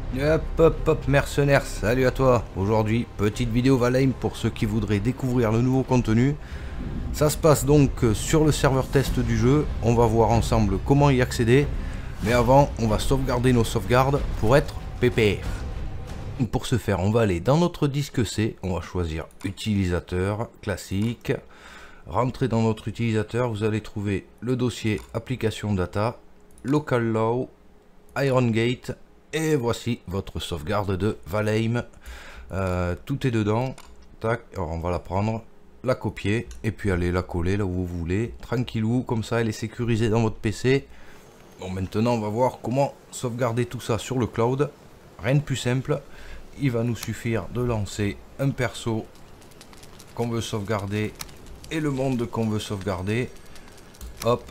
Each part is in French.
Hop hop hop mercenaires, salut à toi. Aujourd'hui, petite vidéo Valheim pour ceux qui voudraient découvrir le nouveau contenu. Ça se passe donc sur le serveur test du jeu. On va voir ensemble comment y accéder. Mais avant, on va sauvegarder nos sauvegardes pour être pépère. Pour ce faire, on va aller dans notre disque C. On va choisir utilisateur classique. Rentrer dans notre utilisateur, vous allez trouver le dossier application data, local law, Iron Gate. Et voici votre sauvegarde de Valheim. Tout est dedans. Tac, alors on va la prendre, la copier et puis aller la coller là où vous voulez. Tranquillou, comme ça elle est sécurisée dans votre PC. Bon, maintenant on va voir comment sauvegarder tout ça sur le cloud. Rien de plus simple. Il va nous suffire de lancer un perso qu'on veut sauvegarder et le monde qu'on veut sauvegarder. Hop.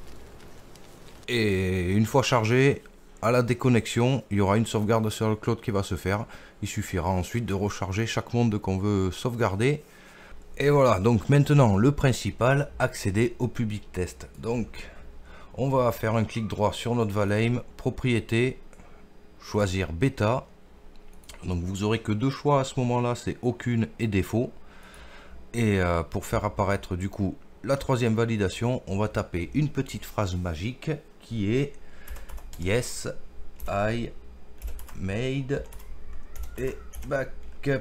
Et une fois chargé, à la déconnexion, il y aura une sauvegarde sur le cloud qui va se faire. Il suffira ensuite de recharger chaque monde qu'on veut sauvegarder. Et voilà, donc maintenant le principal, accéder au public test. Donc on va faire un clic droit sur notre Valheim, propriété, choisir bêta. Donc vous aurez que deux choix à ce moment-là, c'est aucune et défaut. Et pour faire apparaître du coup la troisième validation, on va taper une petite phrase magique qui est Yes, I made et backup,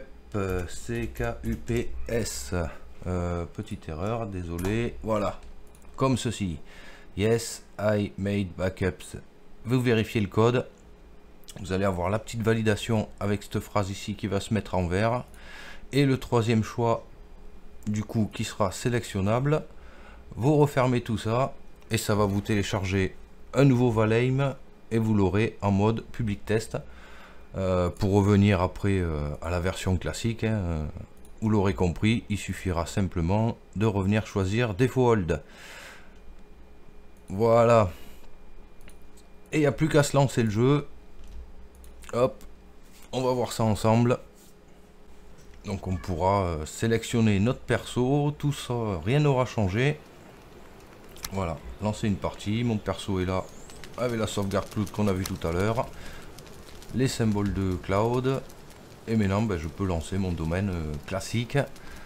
CKUPS. Petite erreur, désolé. Voilà, comme ceci. Yes, I made backups. Vous vérifiez le code. Vous allez avoir la petite validation avec cette phrase ici qui va se mettre en vert. Et le troisième choix, du coup, qui sera sélectionnable. Vous refermez tout ça et ça va vous télécharger un nouveau Valheim. Et vous l'aurez en mode public test. Pour revenir après à la version classique, hein, vous l'aurez compris, il suffira simplement de revenir choisir Default. Voilà. Et il n'y a plus qu'à se lancer le jeu. Hop, on va voir ça ensemble. Donc on pourra sélectionner notre perso, tout ça, rien n'aura changé. Voilà, lancer une partie, mon perso est là. Avec la sauvegarde cloud qu'on a vu tout à l'heure, les symboles de cloud, et maintenant ben, je peux lancer mon domaine classique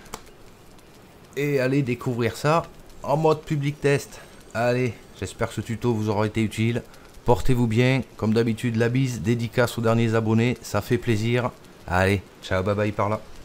et aller découvrir ça en mode public test. Allez, j'espère que ce tuto vous aura été utile. Portez-vous bien, comme d'habitude la bise, dédicace aux derniers abonnés, ça fait plaisir. Allez, ciao, bye bye par là.